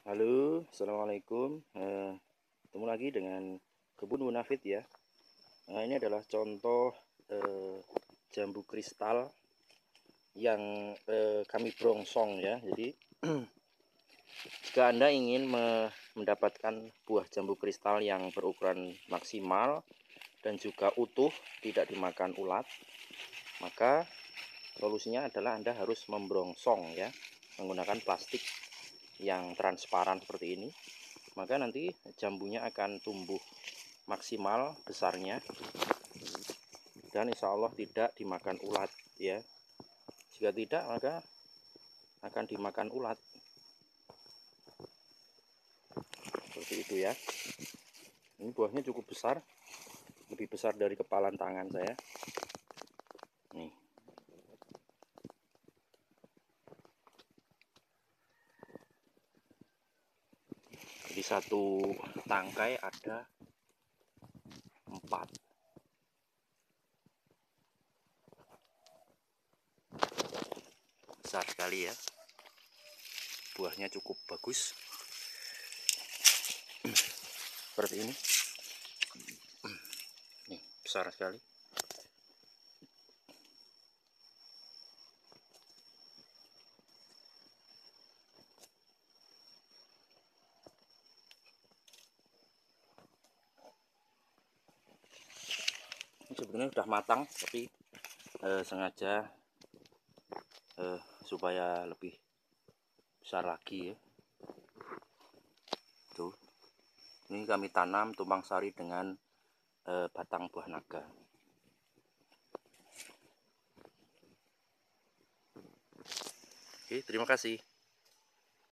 Halo, assalamualaikum. Ketemu lagi dengan Kebun Munafid ya. Ini adalah contoh jambu kristal yang kami brongsong ya. Jadi jika Anda ingin mendapatkan buah jambu kristal yang berukuran maksimal dan juga utuh, tidak dimakan ulat, maka solusinya adalah Anda harus membrongsong ya, menggunakan plastik yang transparan seperti ini. Maka nanti jambunya akan tumbuh maksimal besarnya dan insya Allah tidak dimakan ulat ya. Jika tidak, maka akan dimakan ulat seperti itu ya. Ini buahnya cukup besar, lebih besar dari kepalan tangan saya nih. Di satu tangkai ada 4. Besar sekali ya, buahnya cukup bagus seperti ini nih, besar sekali. Ini sebenarnya sudah matang, tapi sengaja supaya lebih besar lagi ya. Tuh, ini kami tanam tumpang sari dengan batang buah naga. Oke, terima kasih.